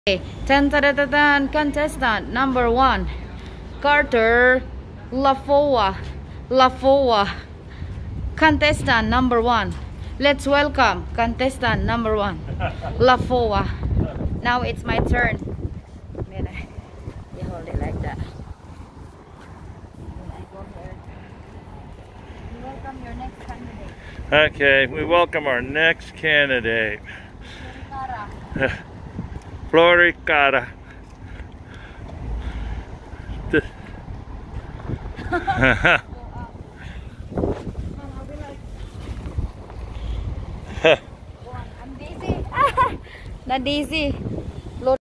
Tan, contestant number 1, Carter Lafoa. Contestant number 1. Let's welcome contestant number 1, Lafoa. Now it's my turn. You hold it like that. I go here. You welcome your next candidate. Okay, we welcome our next candidate. Floricata. I'm dizzy. Not dizzy.